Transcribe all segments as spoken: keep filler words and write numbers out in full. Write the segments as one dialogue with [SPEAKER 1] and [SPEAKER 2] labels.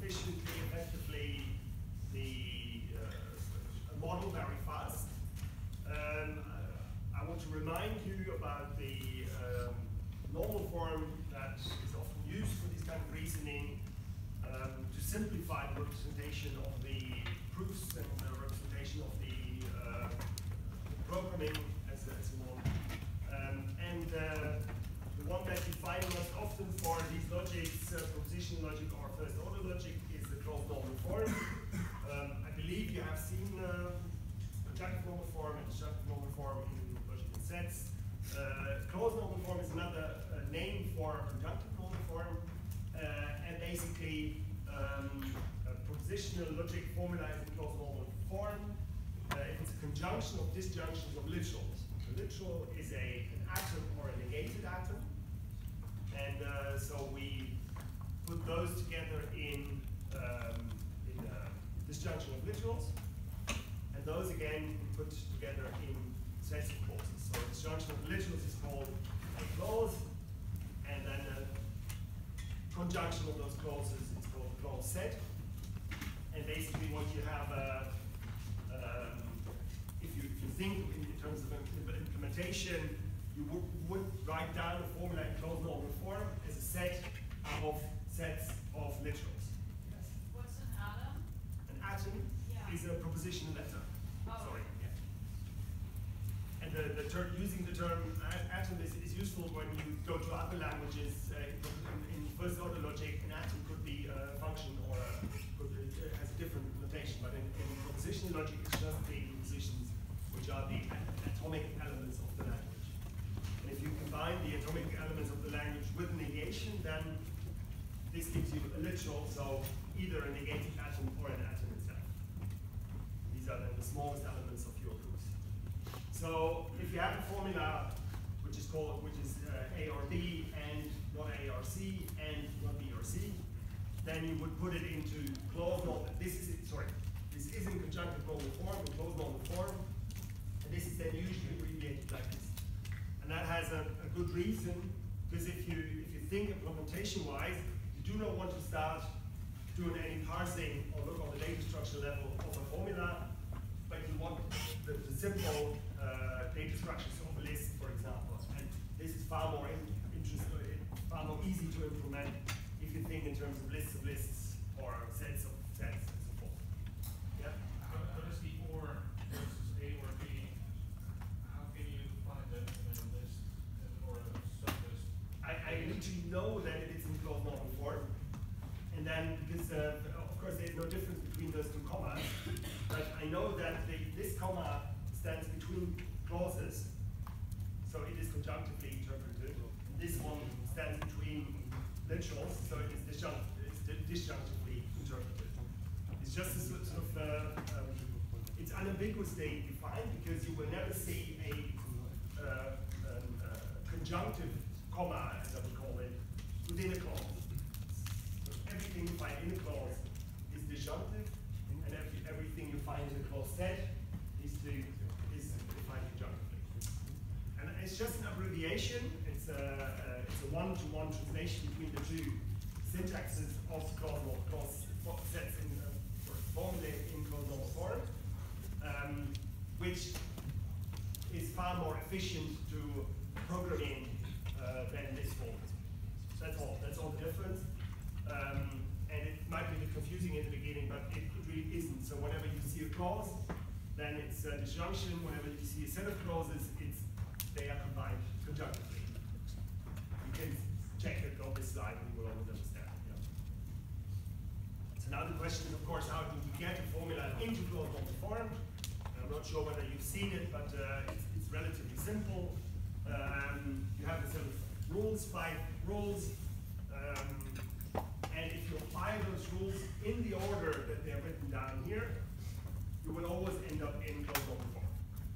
[SPEAKER 1] efficiently, effectively the uh, a model very fast. Um, I want to remind you about the um, normal form that is often used for this kind of reasoning um, to simplify the representation of the proofs and the representation of the uh, programming as a, as a model. Um, and uh, the one that you find most often for these logics, uh, proposition logic or first order logic, is the closed normal form. Um, I believe you have seen uh, conjunctive normal form and disjunctive normal form in logical sets. Uh, closed normal form is another uh, name for conjunctive normal form, uh, and basically um, a propositional logic formalized in closed normal form. Uh, if it's a conjunction of disjunctions of literals. A literal is a, an atom or a negated atom, and uh, so we put those together in, um, in a disjunction of literals, and those again we put together in sets of clauses. So a disjunction of literals is called a clause, and then a conjunction of those clauses is called a clause set. And basically what you have, uh, um, if, you, if you think in terms of implementation, you would, would write down a formula in closed normal form as a set of sets of literals. Yes.
[SPEAKER 2] What's an atom?
[SPEAKER 1] An atom
[SPEAKER 2] Yeah.
[SPEAKER 1] is a propositional letter.
[SPEAKER 2] Oh.
[SPEAKER 1] Sorry. Yeah. And the, the term, using the term atom is, is useful when you go to other languages. Uh, in, in first order logic, an atom could be a function or a, could, uh, has a different notation, but in, in propositional logic, it's just the propositions which are the atomic elements of the language. And if you combine the atomic elements of the language with negation, then this gives you a literal, so either a negated atom or an atom itself. These are then the smallest elements of your proofs. So if you have a formula which is called, which is uh, A or B and not A or C and not B or C, then you would put it into closed normal. This is sorry, this is in conjunctive normal form, in closed normal form. And this is then usually abbreviated like this. And that has a, a good reason, because if you if you think implementation-wise, you do not want to start doing any parsing or look on the data structure level of a formula, but you want the, the simple uh, data structures of a list, for example. And this is far more in, interest, far more easy to implement if you think in terms of lists of lists or sets of sets and so forth. Yeah.
[SPEAKER 3] What is the or versus A or B? How can you find them in a list or a sublist?
[SPEAKER 1] I, I need to know that it is in closed normal form, and then because uh, of course there's no difference between those two commas, but I know that the, this comma stands between clauses, so it is conjunctively interpreted. And this one stands between literals, so it is disjunct, it's disjunctively interpreted. It's just a sort of uh, um, it's unambiguously defined because you will never see a uh, um, uh, conjunctive comma, as I would call it, within a clause. So everything you find in a clause is disjunctive, and every, everything you find in a clause set is, to, is defined conjunctively. And it's just an abbreviation. It's a, uh, it's a one-to-one translation between the two syntaxes of clause clause sets in uh, formulated in closed normal form, um, which is far more efficient to programming uh, than this form. That's all. That's all the difference. Um, and it might be a bit confusing in the beginning, but it really isn't. So whenever you see a clause, then it's a disjunction. Whenever you see a set of clauses, it's they are combined conjunctively. You can check it on this slide and you will always understand. Yeah. So now the question is, of course, how do we get a formula into closed normal form? I'm not sure whether you've seen it, but uh, it's, it's relatively simple. Um, you have a set of rules, five rules, um, and if you apply those rules in the order that they're written down here, you will always end up in closed normal form.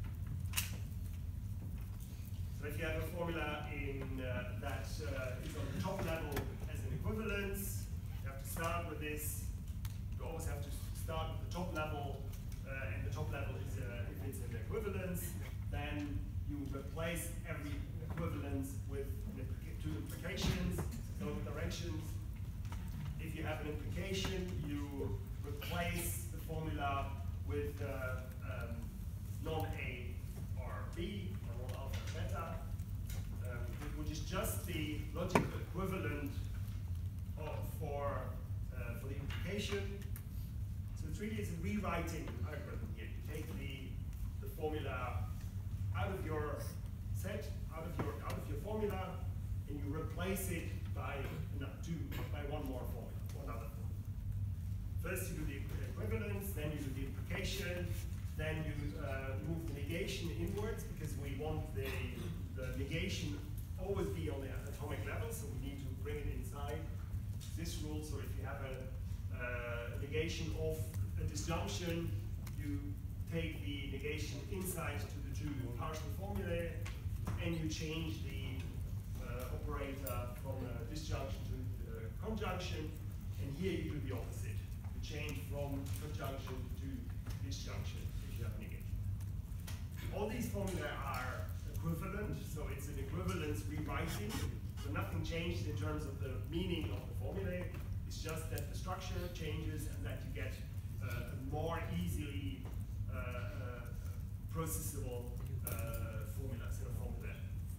[SPEAKER 1] So if you have a formula in uh, that uh, is on the top level as an equivalence, you have to start with this. You always have to start with the top level, uh, and the top level is uh, if it's an equivalence, then you replace every equivalence with two implications, no directions. If if you have an implication, you replace the formula with uh, um, non-A or B, or non-alpha or beta, um, which is just the logical equivalent of, for, uh, for the implication. So it's really it's a rewriting algorithm here. You take the, the formula out of your set, out of your, out of your formula, and you replace it by, no, two, by one more formula, one other formula. First you do the equivalence, then you do the implication, then you uh, move the negation inwards, because we want the, the negation always be on the atomic level, so we need to bring it inside this rule. So if you have a uh, negation of a disjunction, you take the negation inside to the two partial formulae, and you change the uh, operator from a disjunction to uh, conjunction, and here you do the opposite. You change from conjunction to disjunction if you have a negation. All these formulae are equivalent, so it's an equivalence rewriting. So nothing changed in terms of the meaning of the formulae. It's just that the structure changes and that you get uh, a more easily uh, uh, processable uh, formula, set of formulae.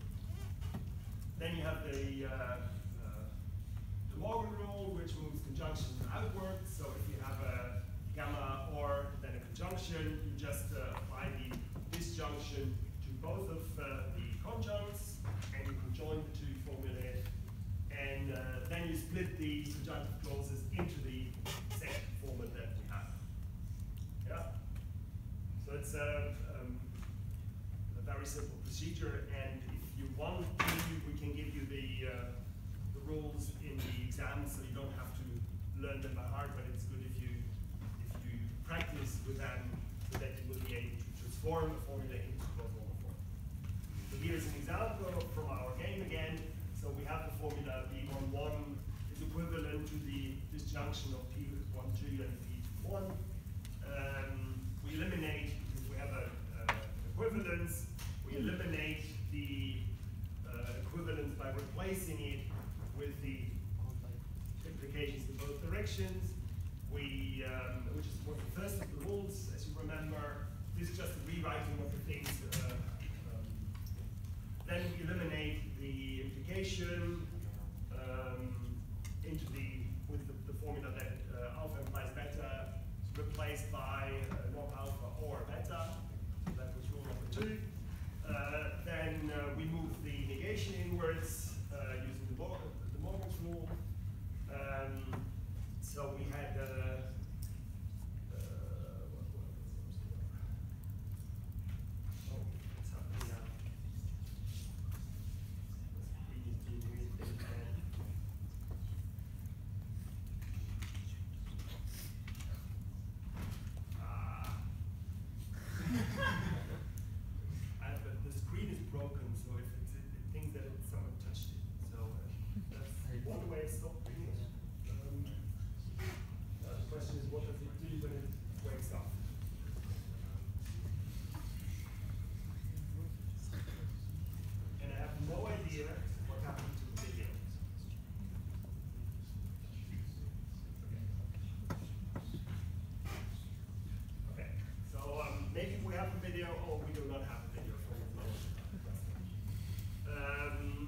[SPEAKER 1] Then you have the uh, uh, De Morgan rule, which moves conjunctions outward. So if you have a gamma or then a conjunction, you just uh, apply the disjunction to both of uh, the conjuncts, and you can join the two formulae, and uh, then you split the conjunctive clauses into the second format that we have. Yeah. So it's a, um, a very simple procedure, and if you want to, we can give you the uh, the rules in the exam, so you don't have to learn them by heart. But it's good if you if you practice with them, so that you will be able to transform a formula into closed normal form. So here's an example from our game again. So we have the formula B one one is equivalent to the disjunction of P one two and P two one. Um, we eliminate, because we have a uh, equivalence, we eliminate the uh, equivalence by replacing it with the implications in both directions. We, um, which is one of the first of the rules, as you remember. This is just a rewriting of the things. Uh, um, then we eliminate the implication um, into the with the, the formula that uh, alpha implies beta is replaced by uh, not alpha or beta. That was rule number two. Uh, then uh, we move the negation inwards uh, using the, Mor the Morgan's rule. Um, so we had uh, or we do not have a video for it. Um,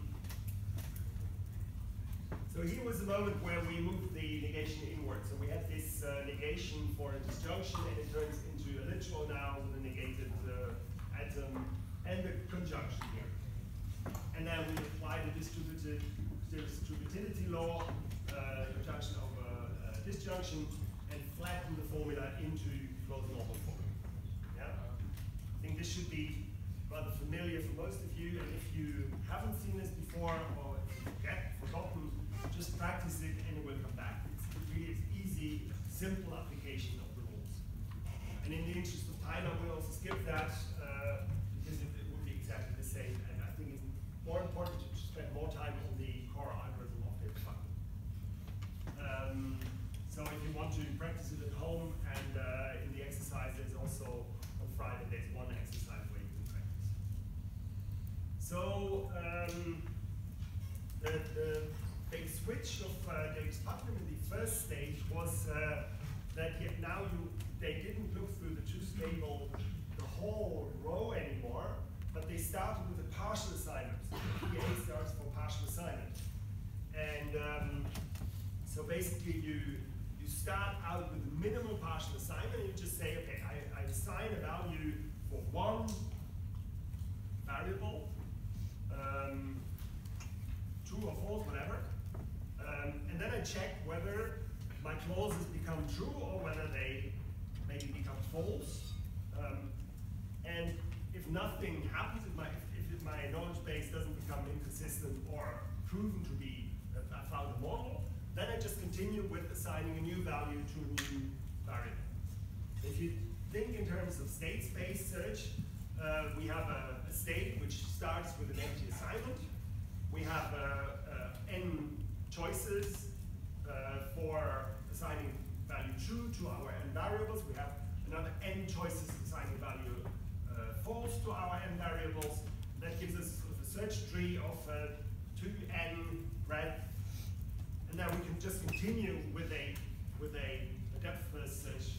[SPEAKER 1] so here was the moment where we moved the negation inwards. So we had this uh, negation for a disjunction, and it turns into a literal now with a negated uh, atom and a conjunction here. And then we apply the distributed distributivity law, uh, conjunction over uh, disjunction, and flatten the formula into closed normal form. I think this should be rather familiar for most of you, and if you haven't seen this before or forget, forgotten, just practice it and it will come back. It's really it's easy, simple application of the rules. And in the interest of time, I will also skip that uh, because it, it will be exactly the same, and I think it's more important to spend more time on the core algorithm of the function. Um, so if you want to practice it at home, and uh, in the exercise there's also Friday, there's one exercise where you can practice. So um, the, the big switch of uh, Davis-Putnam in the first stage was uh, that yet now you, they didn't look through the choose table the whole row anymore, but they started with a partial assignment. So P A starts for partial assignment. And um, so basically you, you start out with a minimal partial assignment and you just say, okay, I, I assign a value for one variable, um, true or false, whatever. Um, and then I check whether my clauses become true or whether they maybe become false. Um, and if nothing happens, if my, if, if my knowledge base doesn't become inconsistent or proven to be, uh, I found a model, then I just continue with assigning a new value to a new variable. If you think in terms of state space search, uh, we have a, a state which starts with an empty assignment. We have uh, uh, n choices uh, for assigning value true to our n variables. We have another n choices assigning value uh, false to our n variables. That gives us sort of a search tree of uh, two n breadth, and then we can just continue with a with a, a depth first search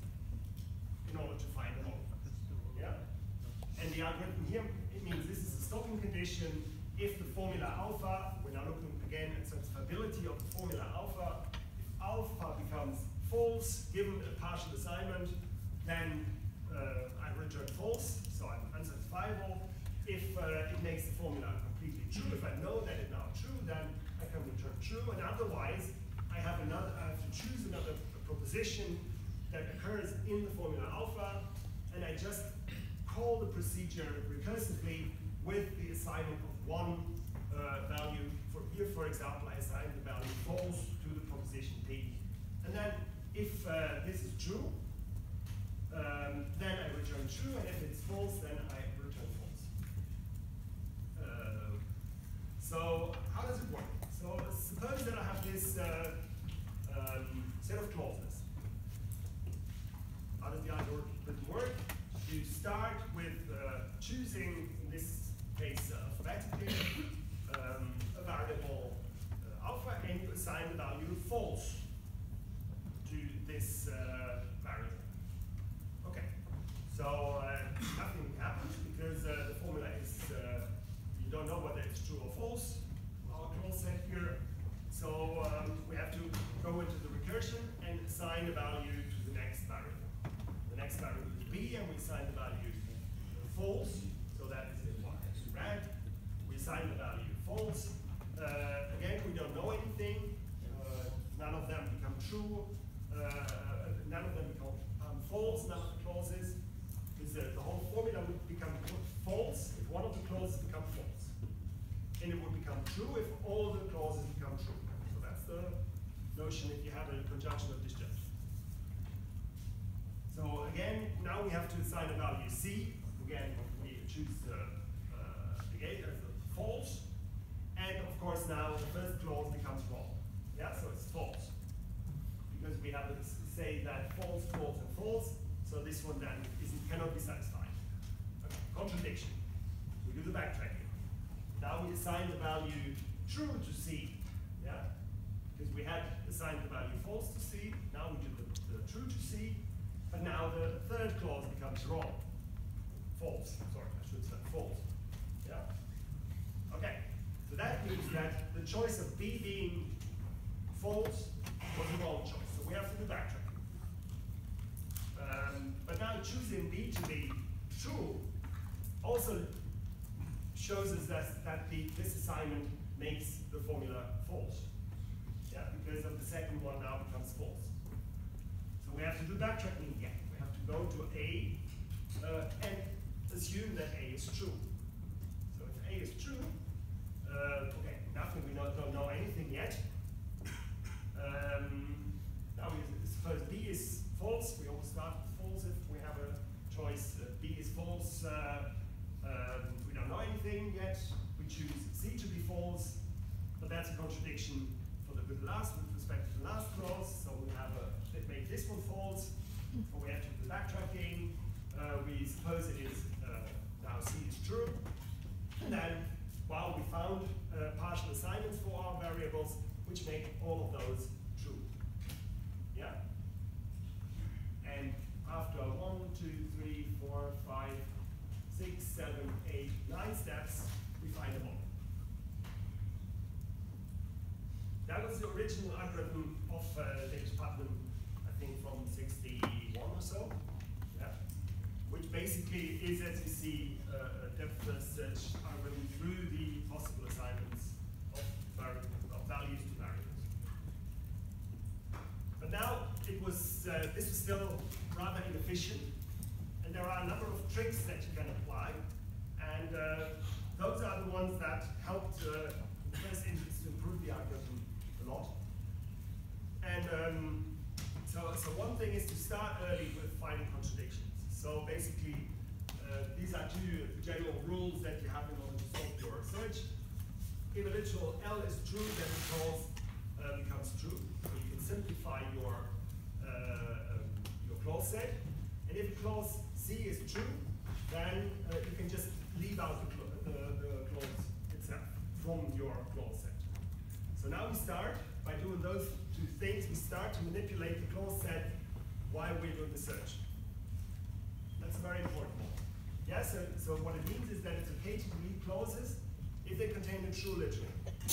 [SPEAKER 1] in order to find them all. Yeah. And the algorithm here, it means this is a stopping condition. If the formula alpha, we're now looking again at substitutability of the formula alpha. If alpha becomes false, given a partial assignment, then uh, I return false, so I'm unsatisfiable. If uh, it makes the formula completely true, if I know that it's now true, then I can return true, and otherwise, I have another, I have to choose another proposition that occurs in the formula alpha, and I just call the procedure recursively with the assignment of one uh, value. For here, for example, I assign the value false to the proposition P. And then if uh, this is true, um, then I return true, and if it's false, then I return false. Uh, so how does it work? So suppose that I have this uh, um, set of clauses. How does the algorithm work? You start with uh, choosing, in this case uh, alphabetically, um, a variable uh, alpha, and you assign the value false to this uh, variable. Okay, so uh, nothing happens because uh, the formula is, uh, you don't know whether it's true or false, our clause set here. So um, we have to go into the recursion and assign a value to the next variable. The next variable is b, and we assign the value false, so that is in red. We assign the value false. Uh, again, we don't know anything. Uh, none of them become true. Uh, none of them become um, false, none of the clauses. Because uh, the whole formula would become false if one of the clauses become false. And it would become true if all the clauses become true. So that's the notion if you have a conjunction of disjunction. So again, now we have to assign a value c. Again, we choose uh, uh, the gate as the false. And of course now the first clause becomes wrong. Yeah, so it's false. Because we have to say that false, false, and false. So this one then isn't, cannot be satisfied. Okay. Contradiction. We do the backtracking. Now we assign the value true to c. Yeah? Because we had assigned the value false to c. Now we do the, the true to c. But now the third clause becomes wrong. False. Sorry, I should say false. Yeah? Okay. So that means that the choice of b being false was the wrong choice. So we have to do backtracking. Um, but now choosing b to be true also shows us that, that the, this assignment makes the formula false. Yeah, because of the second one now becomes false. So we have to do backtracking again. We have to go to A uh, and assume that A is true. So if A is true, uh, okay, nothing, we not, don't know anything yet. Um, now we suppose B is false. We always start with false if we have a choice. Uh, B is false. Uh, um, we don't know anything yet. We choose C to be false, but that's a contradiction for the with last with respect to the last clause. So we have a make this one false, or we have to do the backtracking. Uh, we suppose it is uh, now C is true, and then while we found uh, partial assignments for our variables, which make all of those true. Yeah? And after one, two, three, four, five, six, seven, eight, nine steps, we find them all. That was the original algorithm of uh, David Putnam, I think from sixty-one or so. Yeah? Which basically is, as you see, uh, a depth first search algorithm through the possible assignments of, of values to variables. But now it was uh, this was still rather inefficient, and there are a number of tricks that you can apply, and uh, those are the ones that helped uh, in the first instance to improve the algorithm a lot. And um, so, so one thing is to start early with finding contradictions. So basically, uh, these are two general rules that you have in order to solve your search. If a literal L is true, then the clause uh, becomes true. So you can simplify your uh, um, your clause set. And if clause C is true, then uh, you can just leave out the, the, the clause itself from your clause set. So now we start by doing those two things. We start to manipulate the clause set while we're doing the search. That's a very important one. Yeah, so, so what it means is that it's okay to delete clauses if they contain a true literal.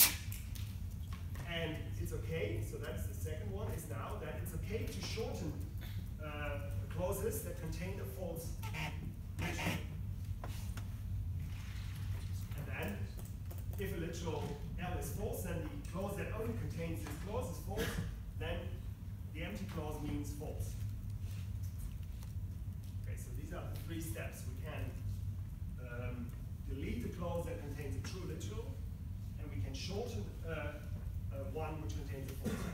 [SPEAKER 1] And it's okay, so that's the second one, is now that it's okay to shorten uh, clauses that contain a false literal. And then, if a literal L is false, then the clause that only contains this clause is false, then the empty clause means false. Okay, so these are the three steps. We can um, delete the clause that contains a true literal, and we can shorten uh, uh, one which contains a false.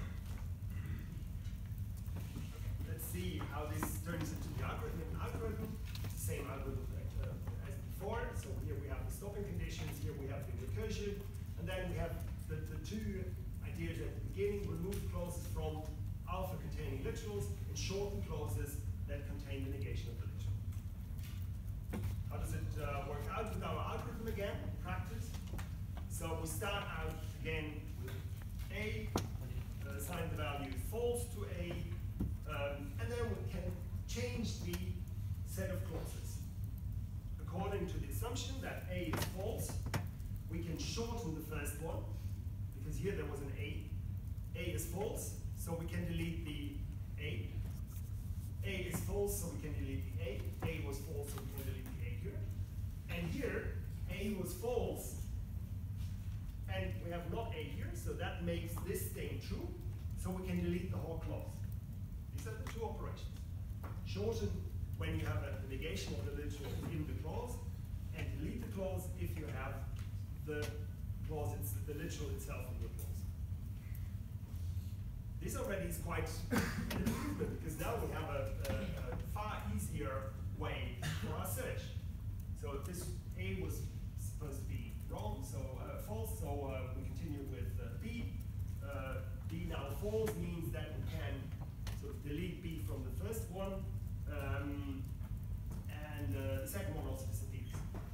[SPEAKER 1] Okay, let's see how this turns into the algorithm. An algorithm, same algorithm uh, as before. So here we have the stopping conditions, here we have the recursion, and then we have the, the two ideas at the beginning: remove clauses from alpha containing literals and shorten clauses that contain the negation of the literal. How does it uh, work out with our algorithm again in practice? So we start out again with A, uh, assign the value false to A, um, and then we can change the set of clauses. According to the assumption that A is false, we can shorten the first one, because here there was an A. A is false, so we can delete the A. A is false, so we can delete the A. A was false, so we can delete the A here. And here, A was false, and we have not A here, so that makes this thing true, so we can delete the whole clause. These are the two operations. Shorten when you have a negation of the literal in the clause, and delete the clause if you have the clause, it's the literal itself in your clause. This already is quite an improvement, because now we have a, a, a far easier way for our search. So if this A was supposed to be wrong, so uh, false, so uh, we continue with uh, B. Uh, B now false means that we can sort of delete B from the first one, um, and uh, the second one also disappears.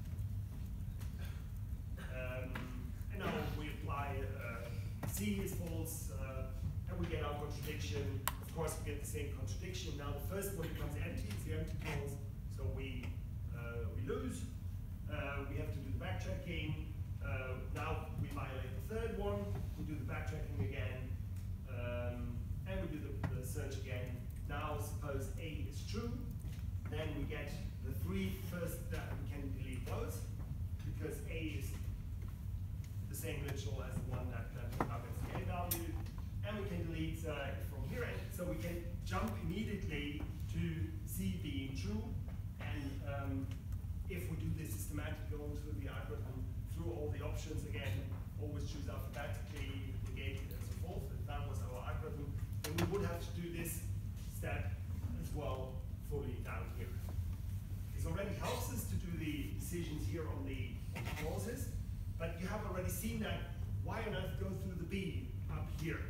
[SPEAKER 1] Um, and now we apply uh, C is false, uh, and we get our contradiction. Of course, we get the same contradiction. Now the first one becomes empty, it's the empty clause, so we uh, we lose. Uh, we have to do the backtracking. Uh, now we violate the third one. We do the backtracking again, um, and we do the, the search again. Now suppose A is true, then we get the three first that we can delete those, because A is the same literal as the one that, that targets the A value, and we can delete uh, from here, and so we can jump immediately to C being true, and um, if we do this systematically going through the algorithm, through all the options again, always choose alphabetically, negate it, and so forth, if that was our algorithm, then we would have to do this step as well fully down here. This already helps us to do the decisions here on the, on the clauses, but you have already seen that why on earth go through the B up here?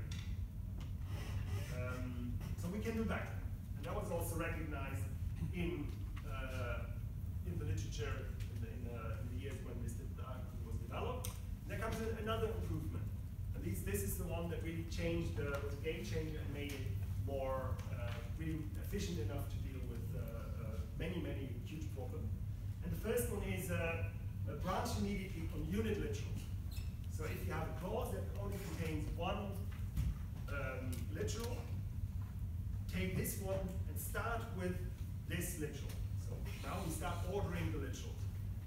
[SPEAKER 1] Um, so we can do that. And that was also recognized in uh, in the literature in the, in, the, in the years when this algorithm was developed. And there comes a, another improvement. And these, this is the one one that really changed, uh, was a game changer and made it more uh, really efficient enough to deal with uh, uh, many, many huge problems. And the first one is uh, uh, branch immediately on unit literals. So if you have a clause that only contains one um, literal, take this one and start with this literal. So now we start ordering the literals.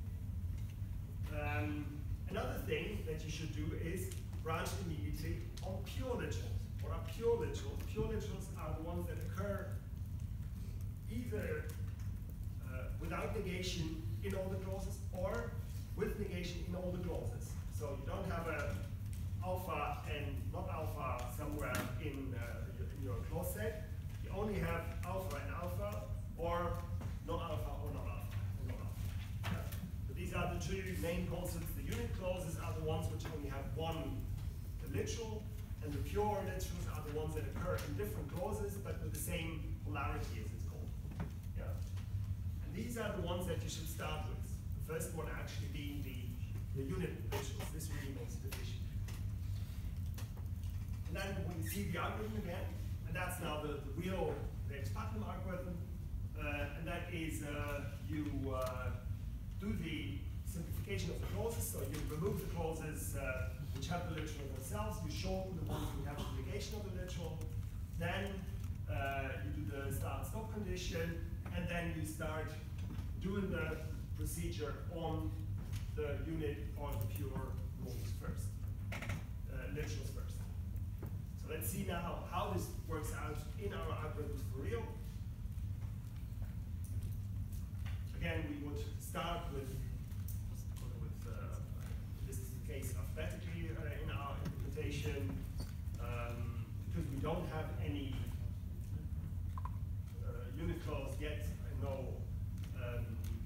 [SPEAKER 1] Um, another thing that you should do is branch immediately on pure literals. What are pure literals? Pure literals are the ones that occur either uh, without negation in all the clauses or with negation in all the clauses. So you don't have a alpha and not alpha somewhere in, uh, in your clause set. You only have alpha and alpha, or not alpha or not alpha. Or not alpha. Yeah. So these are the two main concepts. The unit clauses are the ones which only have one literal, and the pure literals are the ones that occur in different clauses but with the same polarity, as it's called. Yeah. And these are the ones that you should start with. The first one actually being the, the unit literals. This really makes it efficient. And then when you see the algorithm again, and that's now the, the real Graves-Putnam algorithm, uh, and that is uh, you uh, do the simplification of the clauses, so you remove the clauses uh, which have the literal themselves, you shorten the ones which have the negation of the literal, then uh, you do the start stop condition, and then you start doing the procedure on the unit or the pure rules first, uh, literals first. So let's see now how this works out in our algorithms for real. Again, we would start with, with uh, this is the case alphabetically uh, in our implementation, um, because we don't have any uh, unit clause yet, and no, um,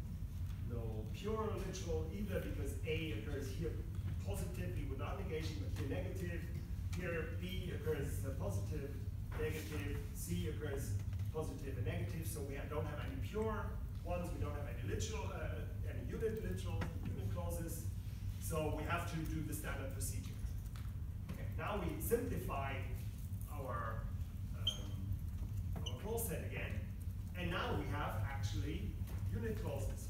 [SPEAKER 1] no pure literal either, because A occurs here positively without negation, but here negative. Here B occurs uh, positive, negative, C occurs positive and negative, so we don't have any pure ones, we don't have any literal, uh, any unit literal, unit clauses, so we have to do the standard procedure. Okay, now we simplify our, um, our clause set again, and now we have actually unit clauses.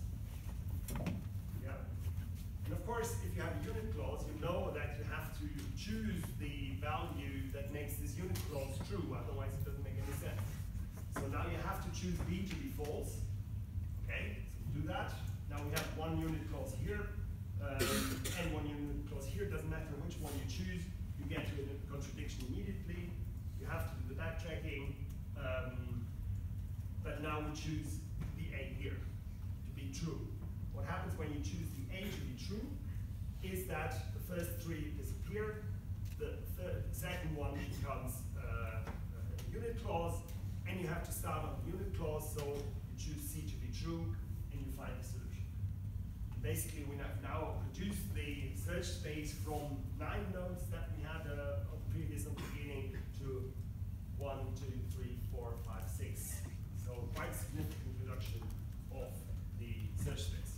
[SPEAKER 1] Yeah. And of course, if you have a unit clause, you know that you have to choose the value that makes this unit clause true, otherwise it doesn't make any sense. So now you have to choose B to be false. Okay, so we do that. Now we have one unit clause here, um, and one unit clause here. Doesn't matter which one you choose, you get to a contradiction immediately. You have to do the backtracking, um, but now we choose the A here to be true. What happens when you choose the A to be true is that the first three disappear, the third, second one becomes uh, a unit clause, and you have to start on the unit clause, so you choose C to be true, and you find the solution. And basically, we have now reduced the search space from nine nodes that we had uh, on the previous, on the beginning, to one, two, three, four, five, six. So quite significant reduction of the search space.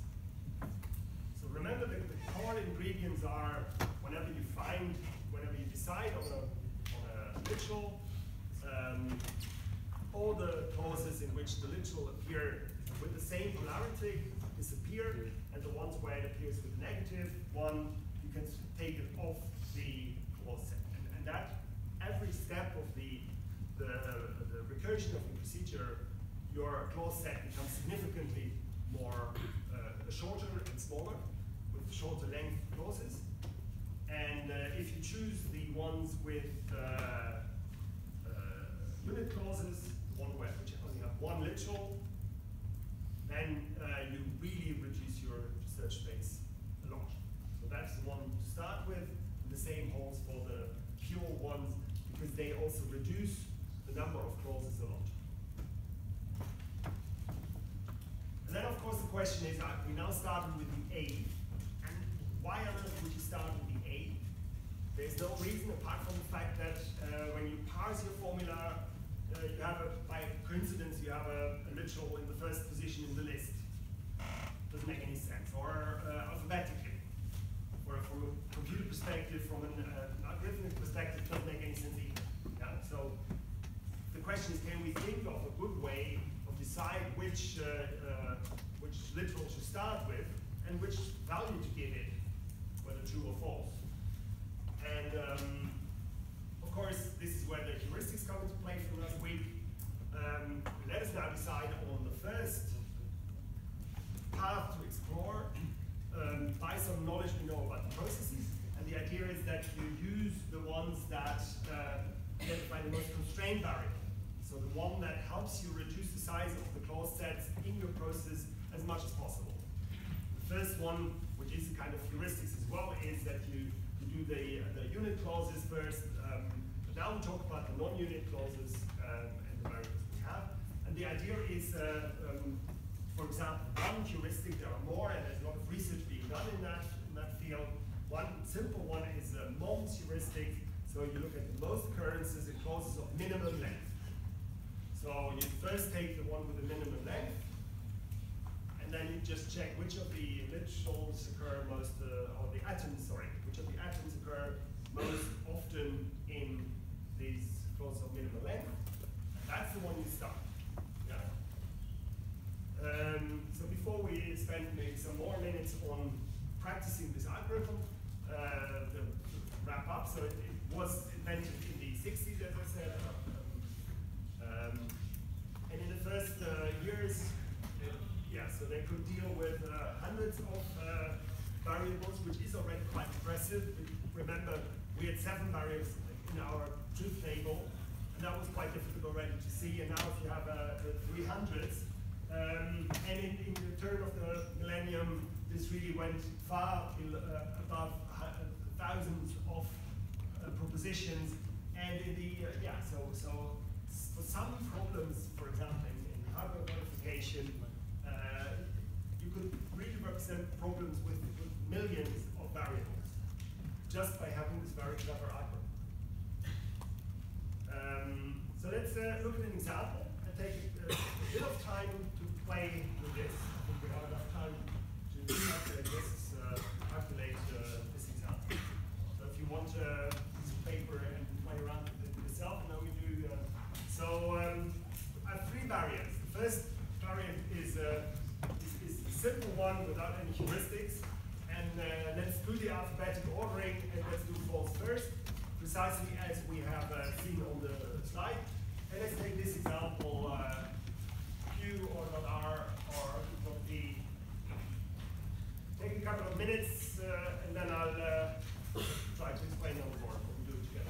[SPEAKER 1] So remember that the core ingredients are whenever you find, whenever you decide on a, on a literal, um, all the clauses in which the literal appear with the same polarity disappear, and the ones where it appears with a negative one, you can take it off the clause set. And, and that, every step of the, the, the recursion of the procedure, your clause set becomes significantly more uh, shorter and smaller, with shorter length clauses. And uh, if you choose the ones with uh, uh, unit clauses, one where which only have one literal, then uh, you really reduce your search space a lot. So that's the one to start with. And the same holds for the pure ones, because they also reduce the number of clauses a lot. And then, of course, the question is, uh, we now started with the A. And why on earth would you start with the A? There's no reason apart from the fact that uh, when you parse your formula, uh, you have a, by coincidence, you have a, a literal in the first position in the list. Doesn't make any sense. Or uh, alphabetically. Or from a computer perspective, from an, uh, an algorithmic perspective, doesn't make question is, can we think of a good way of decide which, uh, uh, which literal to start with and which value to give it, whether true or false. And um, of course, this is where the heuristics come into play from last week. Um, let us now decide on the first path to explore um, by some knowledge we know about the processes. And the idea is that you use the ones that uh, identify the most constrained variable. So the one that helps you reduce the size of the clause sets in your process as much as possible. The first one, which is a kind of heuristics as well, is that you, you do the, uh, the unit clauses first. Um, but now we talk about the non-unit clauses um, and the variables we have. And the idea is, uh, um, for example, one heuristic, there are more, and there's a lot of research being done in that, in that field. One simple one is a Mom's heuristic. So you look at the most occurrences in clauses of minimum length. So you first take the one with the minimum length, and then you just check which of the literals occur most, uh, or the atoms, sorry, which of the atoms occur most often in these clauses of minimum length. That's the one you start. Yeah. Um, so before we spend maybe some more minutes on practicing this algorithm, uh, the, to wrap up. So it, it was invented in the sixties, as I said. Um, and in the first uh, years, it, yeah, so they could deal with uh, hundreds of uh, variables, which is already quite impressive. Remember, we had seven variables in our truth table, and that was quite difficult already to see. And now if you have uh, the three hundreds, um, and in, in the turn of the millennium, this really went far uh, above uh, thousands of uh, propositions. And in the, uh, yeah, so, so for some problems, for example, in, in hardware modification, uh, you could really represent problems with, with millions of variables just by having this very clever algorithm. Um, so let's uh, look at an example and take a, a bit of time to play with this. I think we have enough time to calculate this, uh, calculate uh, this example. So if you want a piece of paper and play around with it yourself, and now we do. Uh, so um, I have three variants. The first variant is, uh, is, is a simple one without any heuristics. And uh, let's do the alphabetical ordering, and let's do false first, precisely as we have uh, seen on the slide. And let's take this example, uh, Q or dot R or dot P. Take a couple of minutes, uh, and then I'll uh, try to explain on the board what we do together.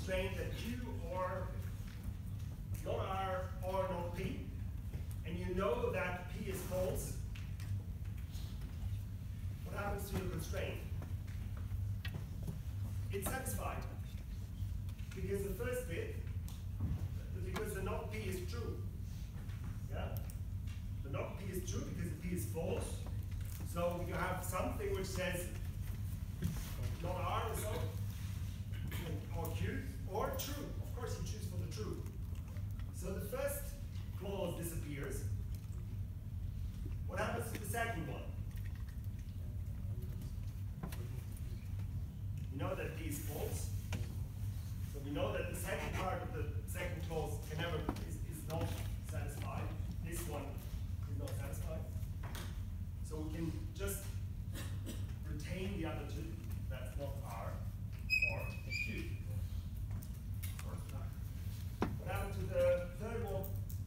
[SPEAKER 1] constraint that Q or not R or not P, and you know that P is false, what happens to your constraint? It's satisfied. Because the first bit, because the not P is true. Yeah? The not P is true because the P is false. So you have something which says not R or so, or Q, or true. Of course you choose for the true. So the first clause disappears. What happens to the second one? You know that P is false. So we know that the second part of the second clause can never is, is not satisfied. This one is not satisfied. So we can just retain the other two. That's not R or Q. What happened to the third one?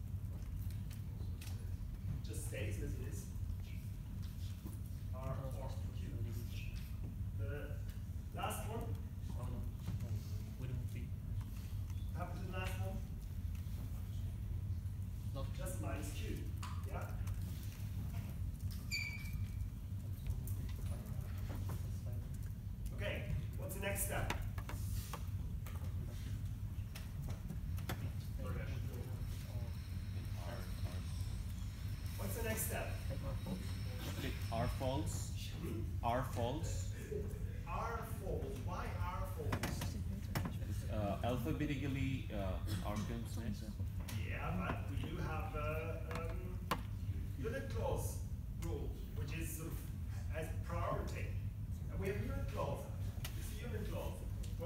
[SPEAKER 1] Just stays as it is. R or Q. The last one? What happened to the last one? Just minus Q. Yeah? Okay, what's the next step? What's the next step?
[SPEAKER 2] R false. R false.
[SPEAKER 1] R false. Why R false?
[SPEAKER 2] Uh, alphabetically uh, arguments next.
[SPEAKER 1] Yeah, but we do have a um, unit clause rule, which is sort of as priority. And we have unit clause. It's a unit clause.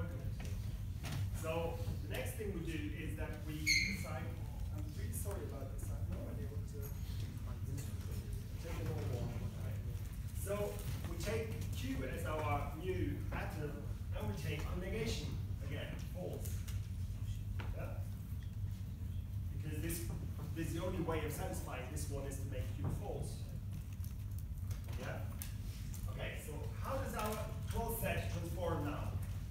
[SPEAKER 1] So the next thing we do is that we decide. I'm really sorry about this. I have no idea what to take it all on. So we take Q as our new pattern, and we take a negation again, false. Yeah? Because this, this is the only way of satisfying this one is to make Q false. Yeah? Okay, so how does our clause set transform now?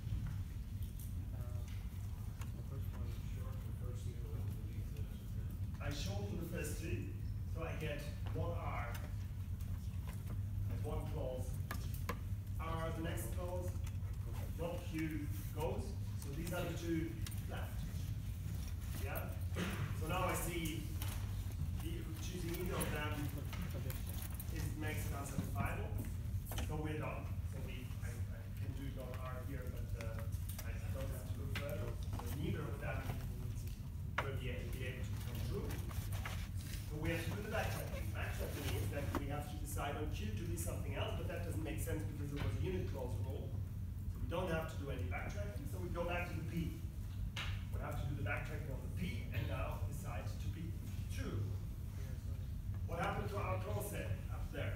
[SPEAKER 1] I shorten the first two, so I get one R and one clause. R the next clause, not Q goes. So these are the two left. Yeah? So now I see the, choosing either of them is makes it unsatisfiable. So we're done. So we I, I can do dot R here, but uh, I don't have to look further. So neither of them will be able, be able to come true. So we have to do the backtracking. Backtracking means that we have to decide on Q to be something else, but that doesn't make sense because it was a unit clause rule. So we don't have to do any backtracking, so we go back to the P. We have to do the backtracking on the P and now decide to be true. What happened to our clause set up there?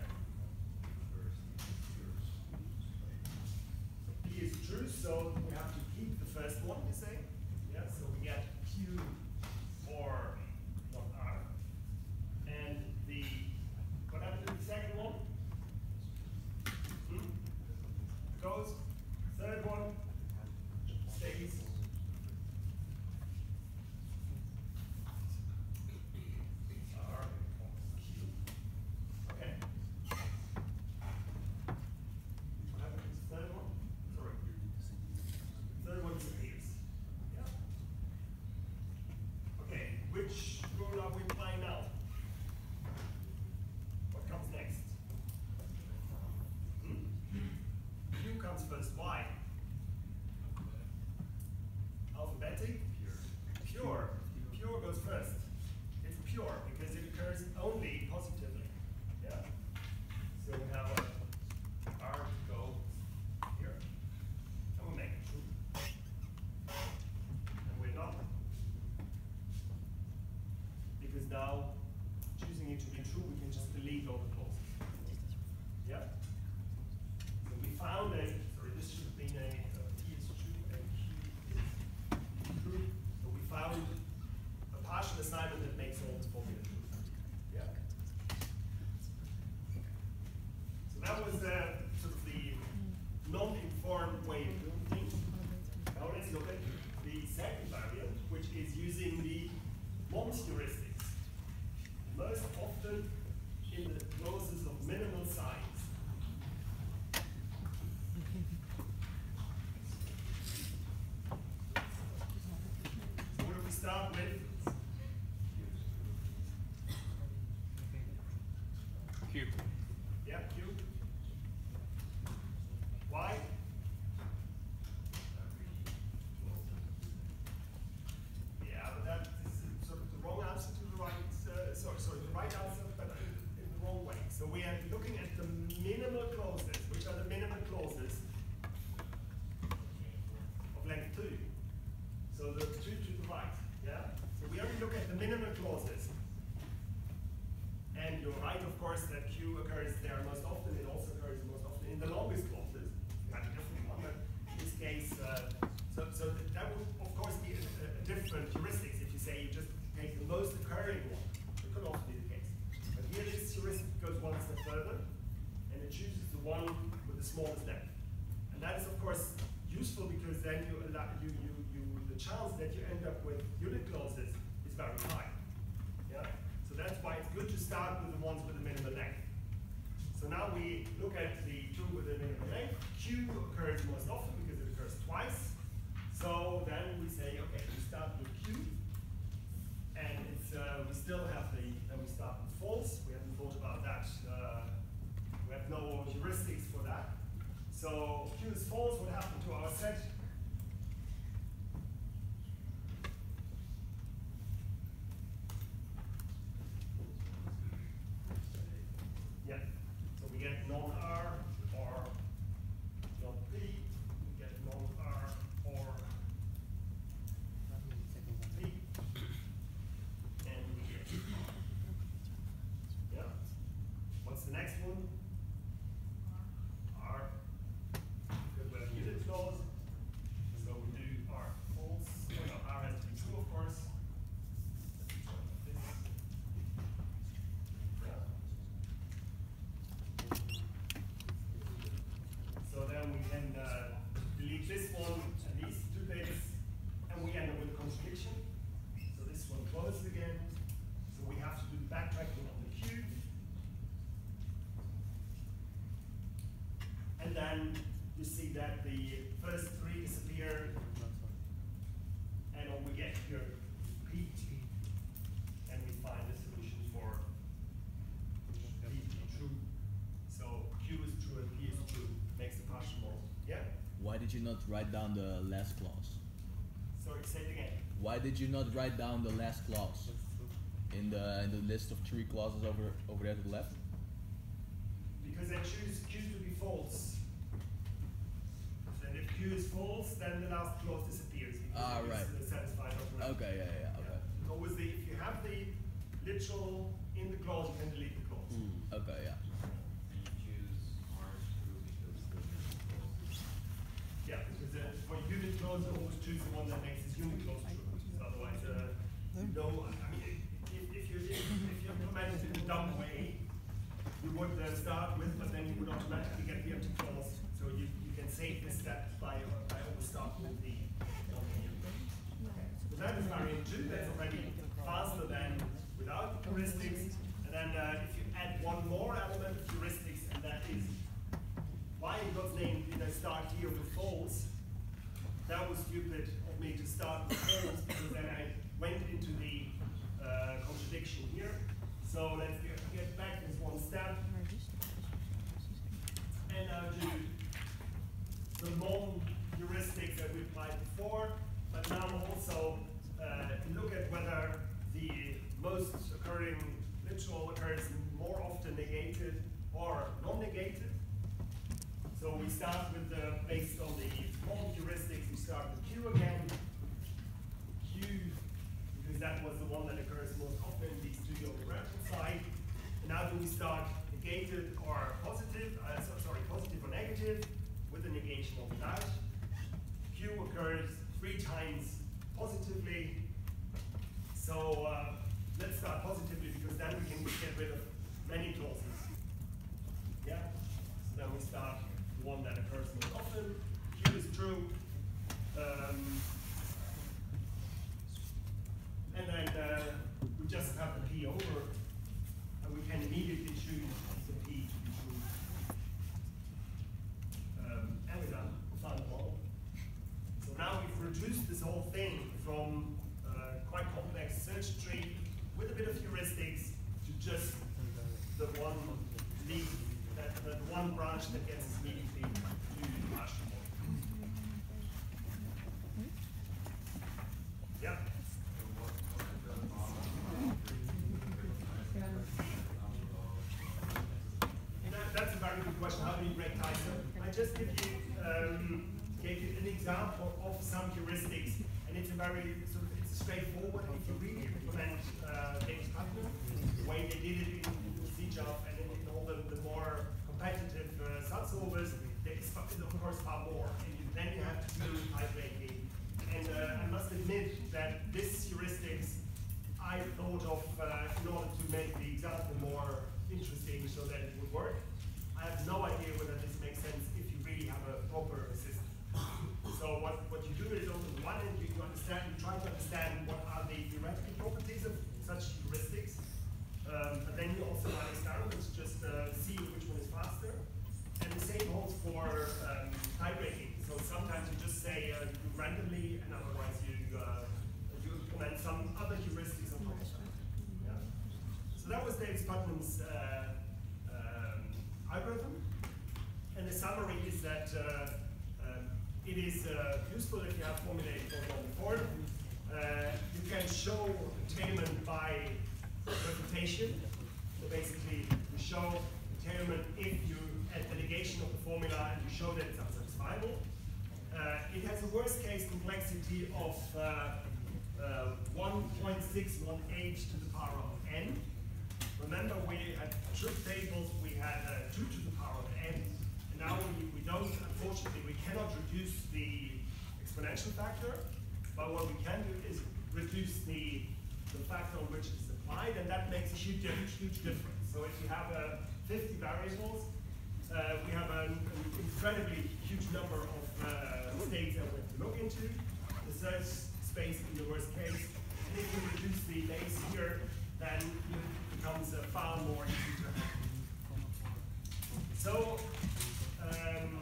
[SPEAKER 1] So P is true, so we have to keep the first one, you say? Yeah, so we get Q or not R. And the, what happened to the second one? Hmm? Goes. Third one stays. R, Q. Okay. What happened to the third one? Sorry. Third one disappears. Yeah. Okay, which rule are we applying now? What comes next? Hmm? Q comes first. Why? Alphabetic? Pure. Pure goes first. It's pure because it occurs only positively. Yeah? So we have a R to go here. And we'll make it true. And we're done. Because now, choosing it to be true, we can just delete all the clauses. Yeah? So we found a, sorry, this should have been a, uh, T is true and Q is true. So we found a partial assignment that makes all this formula true. Yeah? So that was uh, sort of the non-informed way of doing things. Now let's look at the false heuristics, most often in the clauses of minimal size. So what do we start with?
[SPEAKER 2] Q.
[SPEAKER 1] Yeah, Q. Why? Yeah, but that is sort of the wrong answer to the right, uh, sorry, sorry, the right answer, but in, in the wrong way. So we are looking at the minimal clauses. Which are the minimal clauses of length two? So the two to the right, yeah? So we only look at the minimal clauses. And you're right, of course, that Q occurs there most often. It also occurs most often in the longest clauses. You have a different one, but in this case, uh, so, so that, that would, of course, be a, a different heuristics if you say you just take the most occurring one. It could also be the case. But here, this heuristic goes one step further, and it chooses the one with the smallest length. And that is, of course, useful because then you allow you you you the chance that you end up with unit clauses is very high. Yeah. So that's why it's good to start with the ones with the minimal length. So now we look at the two with the minimal length. Q occurs most often because it occurs twice. So then we say, okay, we start with Q, and it's uh, we still have the then we start with false. We haven't thought about that. Uh, we have no heuristics for that. So Q is false. What happened to our set? Yeah. So we get non-R or non-P. We get non-R or P. And we get yeah. What's the next one? R. Because we have unit clause. So we do R false. Oh, no, R has to be true, of course. This. Yeah. So then we can uh, delete this one and these two bits, and we end up with a contradiction. So this one closes again. So we have to do the backtracking on the Q. And then you see that the first three disappear, and all we get here P, and we find a solution for P true. So Q is true and P is true, makes the partial model. Yeah?
[SPEAKER 4] Why did you not write down the last clause?
[SPEAKER 1] Sorry, say it again.
[SPEAKER 4] Why did you not write down the last clause in the in the list of three clauses over over there to the left?
[SPEAKER 1] Because I choose Q to be false. And if Q is false, then the last clause disappears. Because
[SPEAKER 4] Ah,
[SPEAKER 1] it is,
[SPEAKER 4] right.
[SPEAKER 1] uh, satisfied operator.
[SPEAKER 4] Okay, yeah, yeah, okay.
[SPEAKER 1] Yeah. Always the, if you have the literal in the clause, you can delete the clause.
[SPEAKER 4] Okay, yeah.
[SPEAKER 5] And you choose R true because the
[SPEAKER 1] Yeah, because uh, for unit clause, you always choose the one that makes this unit clause true. Because otherwise, uh, you know, I mean, if, if you if, if you implement it in a dumb way, you would uh, start with, but then you would automatically get the empty clause. So you, you can save this step by by always starting with the. So that is variant two. That's already faster than without heuristics. And then uh, if you add one more element of heuristics, and that is why in God's name did I start here with false? That was stupid of me to start with false because then I went into the uh, contradiction here. So let's get, get back this one step and now do the non-heuristics that we applied before, but now also uh, look at whether the most occurring literal occurs more often negated or non-negated. So we start with the, based on the non-heuristics, we start with Q again. Q, because that was the one that occurs most often in these two on the right-hand side. And now do we start negated or positive, uh, so, sorry, positive or negative with the negation of that. Q occurs three times positively. So uh, let's start positively because then we can get rid of many clauses. Yeah? So then we start the one that occurs most often. Q is true. Um, and then uh, one branch that gets us immediately to Archimond. Yeah. That, that's a very good question. How do you break ties? So I just give you um, gave you an example of some heuristics, and it's a very sort of it's straightforward. If you really implement uh, Davis Putnam, the way they did it in C Java and in, in all the, the more competitive uh, subsolvers, there is of course far more, and you, then you have to do tie breaking. And uh, I must admit that this heuristics I thought of uh, in order to make the example more interesting so that it would work. I have no idea whether this makes sense if you really have a proper system. So what, what you do is on the one hand you understand, you try to understand what are the theoretical properties of such heuristics, um, but then you also run experiments, just uh, see which one is faster. And the same holds for um, tie breaking. So sometimes you just say uh, you randomly, and otherwise you uh, you implement some other heuristics on top of that. Yeah. So that was Davis Putnam's uh, um, algorithm, and the summary is that uh, um, it is uh, useful if you have formulated on the board. Uh, you can show attainment by refutation. So basically, you show attainment if you add the negation of the formula and you show that it's unsatisfiable. Uh, it has a worst case complexity of uh, uh, one point six one eight to the power of n. Remember, we had truth tables, we had uh, two to the power of n, and now we, we don't, unfortunately, we cannot reduce the exponential factor, but what we can do is reduce the, the factor on which it is applied, and that makes a huge, huge difference. So if you have uh, fifty variables, uh, we have an, an incredibly huge number of uh, states that we have to look into, the search space in the worst case, and if you reduce the base here, then it becomes uh, far more easy to handle. So, um,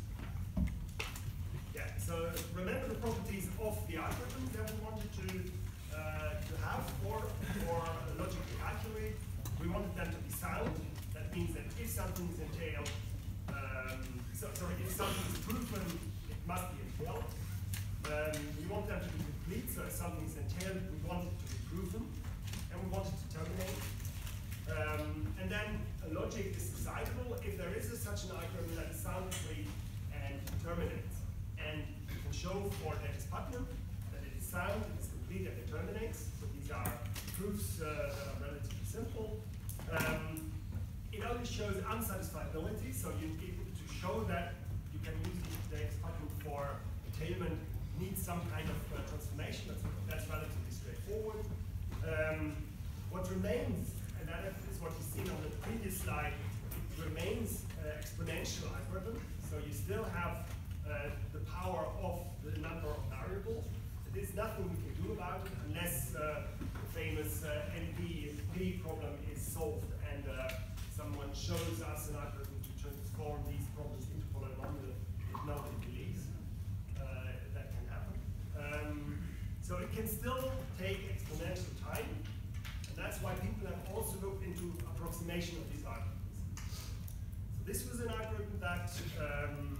[SPEAKER 1] yeah, so remember the properties of the algorithm that we wanted to, uh, to have for, for logically accurate. We wanted them to be sound. That means that if something is entailed, um, so, sorry, if something is proven, it must be entailed. Um, we want them to be complete, so if something is entailed, we want it to be proven, and we want it to terminate. Um, and then a logic is decidable if there is a, such an algorithm that is sound, complete, and terminates. And you can show for Davis Putnam that it is sound, it is complete, and it terminates. So these are proofs uh, that are relatively simple. Um, it only shows unsatisfiability, so you need to show that you can use Davis Putnam for attainment needs some kind of uh, transformation. That's, that's relatively straightforward. Um, what remains, and that is what you've seen on the previous slide, it remains uh, exponential algorithm. So you still have uh, the power of the number of variables. There's nothing we can do about it unless uh, the famous uh, N P P problem is solved and uh, someone shows us an algorithm to transform these problems into polynomial if nobody believes uh, that can happen. Um, so it can still take exponential time, and that's why people have also looked into approximation of these algorithms. So this was an algorithm that um,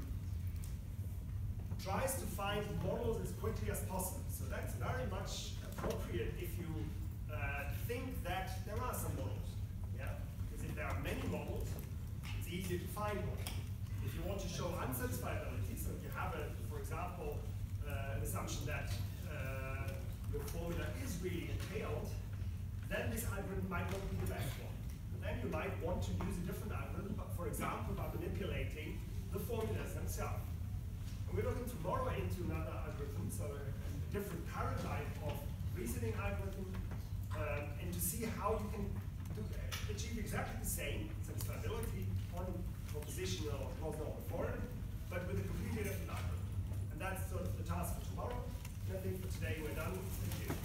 [SPEAKER 1] tries to find models as quickly as possible. So that's very much appropriate if you uh, think that there are some models. Yeah? Because if there are many models, it's easier to find one. If you want to show unsatisfiability, so if you have, a, for example, uh, an assumption that uh, your formula is really entailed, then this algorithm might not be the best one. And then you might want to use a different algorithm, but for example, by manipulating the formulas themselves. And we're looking tomorrow into another algorithm, so a, a different paradigm of reasoning algorithm, um, and to see how you can do, achieve exactly the same satisfiability on propositional closed-normal form, but with a completely different algorithm. And that's sort of the task for tomorrow. And I think for today we're done. Thank you.